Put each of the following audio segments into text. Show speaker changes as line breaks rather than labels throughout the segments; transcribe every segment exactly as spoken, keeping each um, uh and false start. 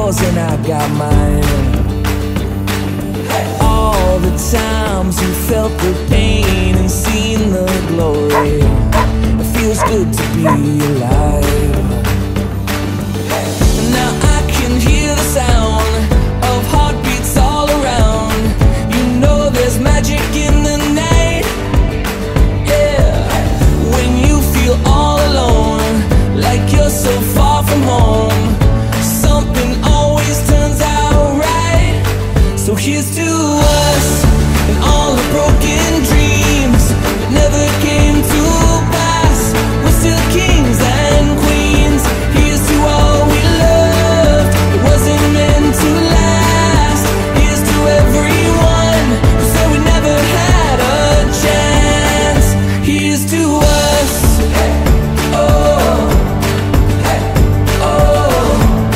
yours and I got mine. All the times you felt the pain and seen the glory, it feels good to be alive. Now I can hear the sound of heartbeats all around. You know there's magic in the night. Yeah, when you feel all alone, like you're so far from home, something always turns out right. So here's to us and all the broken dreams that never came to pass. We're still kings and queens. Here's to all we loved that wasn't meant to last. Here's to everyone who said we never had a chance. Here's to us. Oh, oh,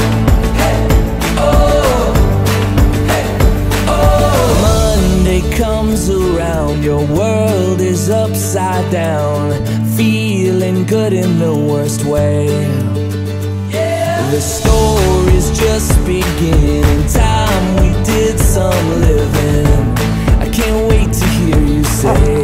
oh. Monday comes around, your world is upside down, feeling good in the worst way. The story's just beginning, time we did some living. I can't wait to hear you say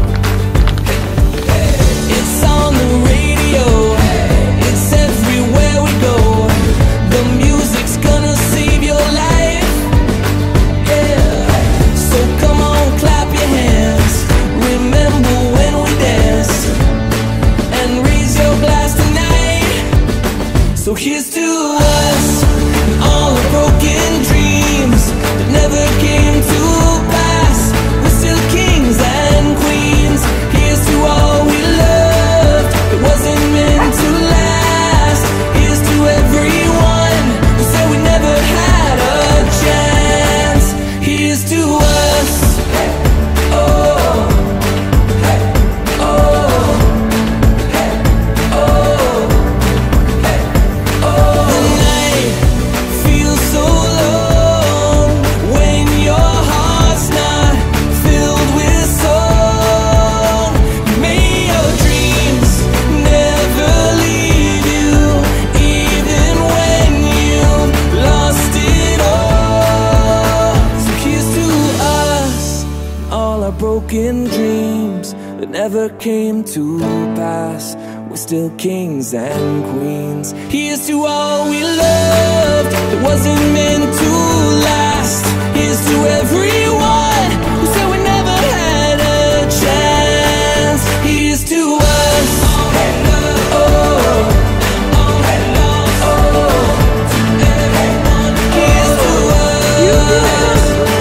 it's on the radio, it's everywhere we go. The music's gonna save your life. Yeah, so come on, clap your hands. Remember when we danced, and raise your glass tonight. So here's to us and all the broken dreams that never came to pass. We're still kings and queens. Here's to all we loved that wasn't meant to last. Here's to everyone who said we never had a chance. Here's to us. Oh, oh, oh. The night feels so long when your heart's not filled with song. May your dreams never leave you, even when you've lost it all. So here's to us, all our broken dreams that never came to pass. We're still kings and queens. Here's to all we loved that wasn't meant to last. Here's to everyone who said we never had a chance. Here's to us. Oh, oh, here's to us. Here's to us.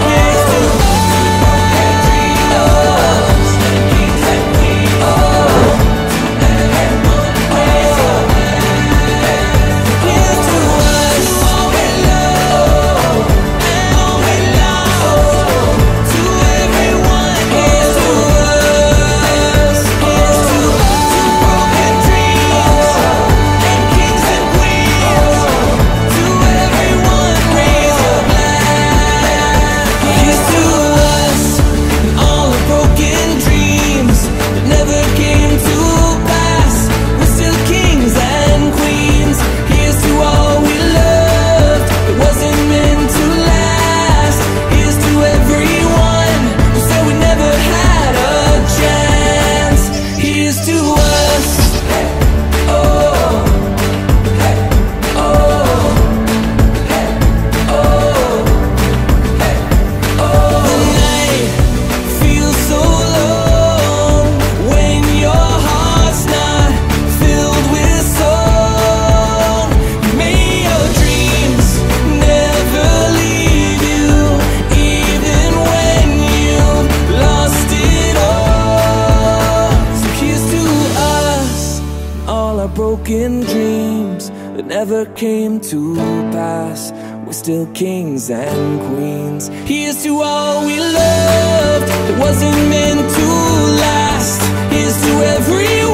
Broken dreams that never came to pass. We're still kings and queens. Here's to all we loved that wasn't meant to last. Here's to everyone